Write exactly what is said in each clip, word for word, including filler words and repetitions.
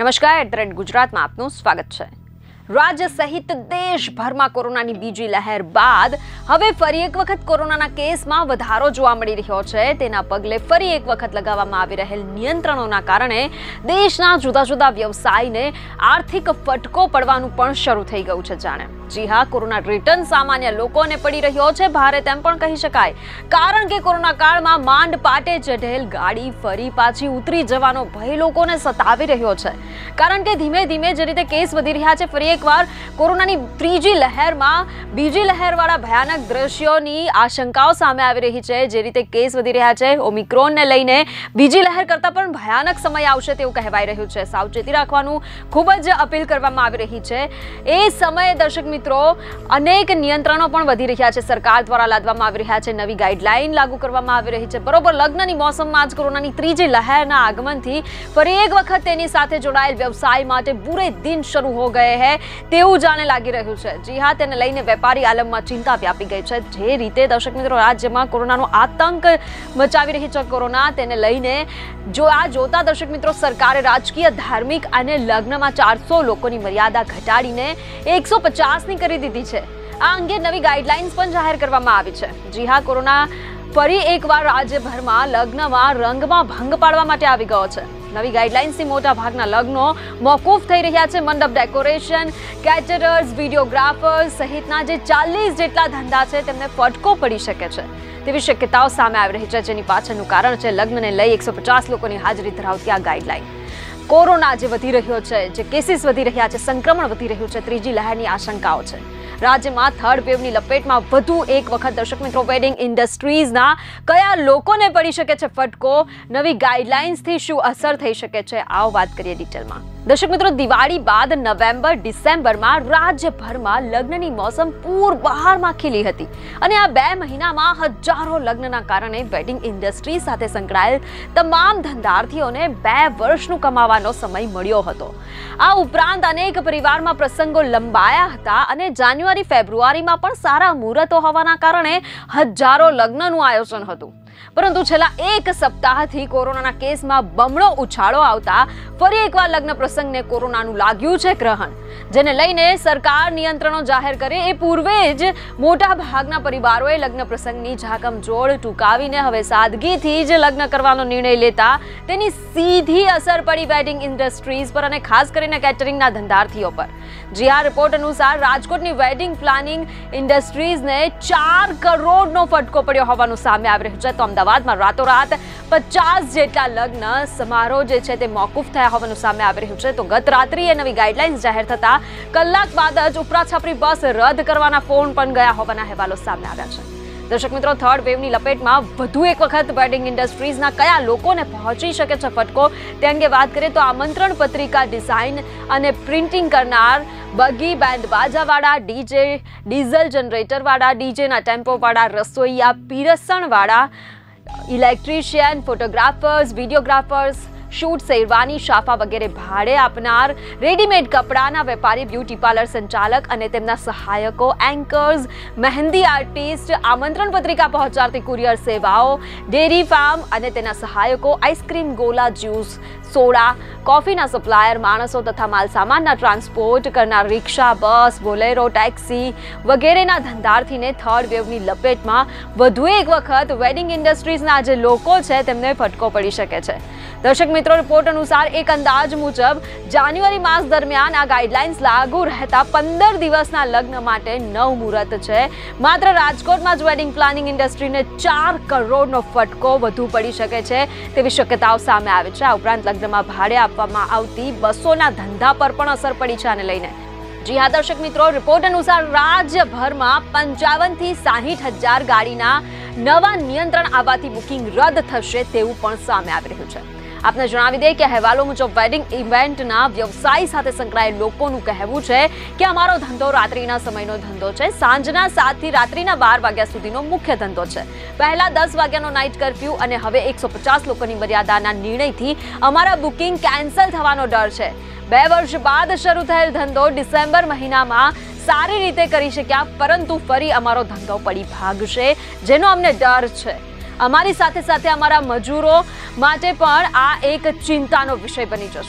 નમસ્કાર, at the rate ગુજરાતમાં આપનું સ્વાગત છે। રાજ્ય સહિત દેશભરમાં કોરોનાની બીજી લહેર બાદ હવે ફરી એક વખત કોરોનાના કેસમાં વધારો જોવા મળી રહ્યો છે। તેના પગલે ફરી એક વખત લગાવવામાં આવી રહેલ નિયંત્રણોના કારણે દેશના જુદા જુદા વ્યવસાયને આર્થિક ફટકો પડવાનું પણ શરૂ થઈ ગયું છે। જાણે જી હા, કોરોના રિટર્ન સામાન્ય લોકોને પડી રહ્યો છે ભારે તેમ પણ કહી શકાય, કારણ કે કોરોના કાળમાં માંડ પાટે ચઢેલ ગાડી ફરી પાછી ઉતરી જવાનો ભય લોકોને સતાવી રહ્યો છે। કારણ કે ધીમે ધીમે જે રીતે કેસ વધી રહ્યા છે, ફરી એકવાર કોરોનાની ત્રીજી લહેરમાં બીજી લહેરવાળા ભયાનક દ્રશ્યોની આશંકાઓ સામે આવી રહી છે। જે રીતે કેસ વધી રહ્યા છે, ઓમિક્રોનને લઈને બીજી લહેર કરતાં પણ ભયાનક સમય આવશે તેવું કહેવાઈ રહ્યું છે। સાવચેતી રાખવાનું ખૂબ જ અપીલ કરવામાં આવી રહી છે। એ સમયે દર્શક મિત્રો અનેક નિયંત્રણો પણ વધી રહ્યા છે, સરકાર દ્વારા લાદવામાં આવી રહ્યા છે, નવી ગાઈડલાઈન લાગુ કરવામાં આવી રહી છે। બરોબર લગ્નની મોસમમાં જ કોરોનાની ત્રીજી લહેરના આગમનથી ફરી એક વખત તેની સાથે જોડાયેલ વ્યવસાય માટે બુરે દિન શરૂ હો ગયે હૈ તેવું જાણે લાગી રહ્યું છે। જી હા, તેને લઈને વેપારી આલમમાં ચિંતા વ્યાપી ગઈ છે। જે રીતે દર્શક મિત્રો રાજ્યમાં કોરોનાનો આતંક મચાવી રહી છે કોરોના, તેને લઈને જો આ જોતા દર્શક મિત્રો સરકારે રાજકીય, ધાર્મિક અને લગ્નમાં ચારસો લોકોની મર્યાદા ઘટાડીને એકસો પચાસ ની કરી દીધી છે। આ અંગે નવી ગાઈડલાઇન્સ પણ જાહેર કરવામાં આવી છે। જી હા, કોરોના ફરી એકવાર રાજ્યભરમાં લગ્નમાં રંગમાં ભંગ પાડવા માટે આવી ગયો છે। નવી ગાઈડલાઇન્સથી મોટા ભાગના લગ્નો મોકૂફ થઈ રહ્યા છે। મંડપ ડેકોરેશન, કેટરર્સ, વિડીયોગ્રાફર્સ સહિતના જે ચાલીસ જેટલા ધંધા છે તેમને ફટકો પડી શકે છે તેવી શક્યતાઓ સામે આવી રહી છે, જેની પાછળનું કારણ છે લગ્નને લઈ એકસો પચાસ લોકોની હાજરી ધરાવતી આ ગાઈડલાઇન। કોરોના જે વધી રહ્યો છે, જે કેસીસ વધી રહ્યા છે, સંક્રમણ વધી રહ્યું છે, ત્રીજી લહેરની આશંકાઓ છે। રાજ્યમાં થર્ડ વેવની લપેટમાં વધુ એક વખત દર્શક મિત્રો વેડિંગ ઇન્ડસ્ટ્રીઝના કયા લોકોને પડી શકે છે ફટકો, નવી ગાઈડલાઇન્સથી શું અસર થઈ શકે છે, આવો વાત કરીએ ડિટેલમાં। દર્શક મિત્રો, દિવાળી બાદ નવેમ્બર ડિસેમ્બરમાં રાજ્યભરમાં લગ્નની મોસમ પૂરબહારમાં ખીલી હતી અને આ બે મહિનામાં હજારો લગ્નના કારણે વેડિંગ ઇન્ડસ્ટ્રી સાથે સંકળાયેલ તમામ ધંધાર્થીઓને બે વર્ષનું કમાવાનો સમય મળ્યો હતો। આ ઉપરાંત અનેક પરિવારમાં પ્રસંગો લંબાયા હતા અને જાન્યુઆરી ફેબ્રુઆરીમાં પણ સારા મુહૂર્તો હોવાના કારણે હજારો લગ્નનું આયોજન હતું। પરંતુ છેલ્લા એક સપ્તાહથી કોરોનાના કેસમાં બમણો ઉછાળો આવતા ફરી એકવાર લગ્ન પ્રસંગને કોરોનાનું લાગ્યું છે ગ્રહણ, જેને લઈને સરકાર નિયંત્રણો જાહેર કરે એ પૂર્વે જ મોટા ભાગના પરિવારોએ લગ્ન પ્રસંગની ઝાકમઝોળ ટૂંકાવીને હવે સાદગીથી જ લગ્ન કરવાનો નિર્ણય લેતા તેની સીધી અસર પડી વેડિંગ ઇન્ડસ્ટ્રીઝ પર અને ખાસ કરીને કેટરિંગના ધંધાર્થીઓ પર। જી આ રિપોર્ટ અનુસાર રાજકોટની વેડિંગ પ્લાનિંગ ઇન્ડસ્ટ્રીઝને ચાર કરોડનો ફટકો પડ્યો હોવાનું સામે આવી રહ્યું છે। તો અમદાવાદમાં રાતોરાત પચાસ જેટલા લગ્ન સમારોહ જે છે તે મોકૂફ થયા હોવાનું સામે આવી રહ્યું છે। તો ગત રાત્રિએ નવી ગાઈડલાઇન્સ જાહેર થતા કલાક બાદ જ ઉપરાછાપરી બસ રદ કરવાના ફોન પણ ગયા હોવાના અહેવાલો સામે આવ્યા છે। દર્શક મિત્રો, થર્ડ વેવની લપેટમાં વધુ એક વખત વેડિંગ ઇન્ડસ્ટ્રીઝના કયા લોકોને પહોંચી શકે છે ફટકો તે અંગે વાત કરીએ તો આમંત્રણ પત્રિકા ડિઝાઇન અને પ્રિન્ટિંગ કરનાર, બગી બેન્ડ બાજાવાળા, ડીજે, ડીઝલ જનરેટરવાળા, ડીજેના ટેમ્પોવાળા, રસોઈયા, પીરસણવાળા, electrician, photographers, videographers, suit, sherwani, શાફા વગેરે ભાડે આપનાર, રેડીમેડ કપડાના વેપારી, બ્યુટી પાર્લર સંચાલક અને તેમના સહાયકો, એન્કર્સ, મહેંદી આર્ટિસ્ટ, આમંત્રણ પત્રિકા પહોંચાડતી કુરિયર સેવાઓ, ડેરી ફાર્મ અને તેના સહાયકો, આઈસ્ક્રીમ, ગોલા, જ્યુસ, સોડા, કોફીના સપ્લાયર, માણસો તથા માલસામાનના ટ્રાન્સપોર્ટ કરનાર, રિક્ષા, બસ, બોલેરો, ટેક્સી વગેરેના ધંધાર્થીને થર્ડ વેવની લપેટમાં વધુ એક વખત વેડિંગ ઇન્ડસ્ટ્રીઝના જે લોકો છે તેમને ફટકો પડી શકે છે। દર્શક મિત્રો, રિપોર્ટ અનુસાર એક અંદાજ મુજબ જાન્યુઆરી માસ દરમિયાન આ ગાઈડલાઇન્સ લાગુ રહેતા પંદર દિવસના લગ્ન માટે નવ મુહૂર્ત છે। માત્ર રાજકોટમાં જ વેડિંગ પ્લાનિંગ ઇન્ડસ્ટ્રીને ચાર કરોડનો ફટકો વધુ પડી શકે છે તેવી શક્યતાઓ સામે આવે છે। આ ઉપરાંત લગ્નમાં ભાડે આપવામાં આવતી બસોના ધંધા પર પણ અસર પડી છે આને લઈને। જી હા દર્શક મિત્રો, રિપોર્ટ અનુસાર રાજ્યભરમાં પંચાવન થી સાહીઠ હજાર ગાડીના નવા નિયંત્રણ આવવાથી બુકિંગ રદ થશે તેવું પણ સામે આવી રહ્યું છે। આપને જણાવી દે કે અહેવાલો મુજબ વેડિંગ ઇવેન્ટના વ્યવસાય સાથે સંકળાયેલ લોકોનું કહેવું છે કે અમારો ધંધો રાત્રિના સમયનો ધંધો છે। સાંજના સાત થી રાત્રિના બાર વાગ્યા સુધીનો મુખ્ય ધંધો છે। પહેલા દસ વાગ્યાનો નાઇટ કર્ફ્યુ અને હવે એકસો પચાસ લોકોની મર્યાદાના નિર્ણયથી અમારા બુકિંગ કેન્સલ થવાનો ડર છે। બે વર્ષ બાદ શરૂ થયેલ ધંધો ડિસેમ્બર મહિનામાં સારી રીતે કરી શક્યા, પરંતુ ફરી અમારો ધંધો પડી ભાગશે જેનો અમને ડર છે। અમારી સાથે સાથે અમારા મજૂરો માટે પણ આ એક ચિંતાનો વિષય બની જશે।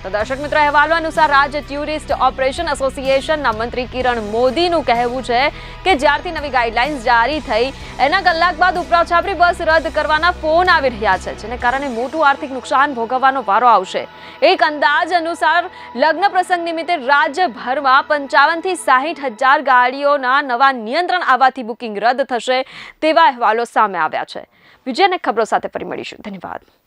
તો દર્શક મિત્રો, અહેવાલો અનુસાર રાજ્ય ટુરિસ્ટ ઓપરેશન એસોસિએશનના મંત્રી કિરણ મોદીનું કહેવું છે કે જ્યારથી નવી ગાઈડલાઇન્સ જારી થઈ એના કલાક બાદ ઉપરાવ છાપરી બસ રદ કરવાના ફોન આવી રહ્યા છે, જેને કારણે મોટું આર્થિક નુકસાન ભોગવવાનો વારો આવશે. એક અંદાજ અનુસાર લગ્ન પ્રસંગ નિમિત્તે રાજ્યભરમાં પંચાવન થી સાહીઠ હજાર ગાડીઓના નવા નિયંત્રણ આવવાથી બુકિંગ રદ થશે તેવા અહેવાલો સામે આવ્યા છે. વિજયને ખબરો સાથે ફરી મળીશું. ધન્યવાદ.